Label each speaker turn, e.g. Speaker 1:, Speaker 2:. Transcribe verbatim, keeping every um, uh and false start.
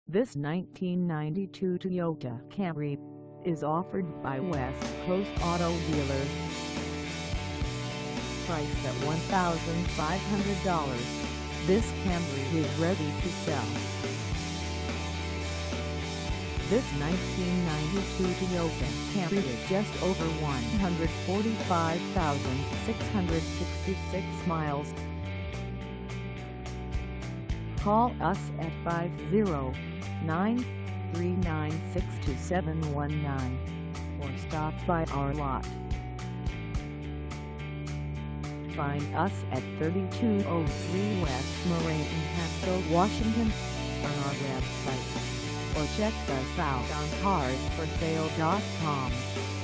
Speaker 1: This nineteen ninety-two Toyota Camry is offered by West Coast Auto Dealer. Priced at one thousand five hundred dollars, this Camry is ready to sell. This nineteen ninety-two Toyota Camry is just over one hundred forty-five thousand six hundred sixty-six miles. Call us at five oh nine, three nine six, two seven one nine or stop by our lot. Find us at thirty-two oh three West Marie Pasco, Washington on our website, or check us out on cars for sale dot com.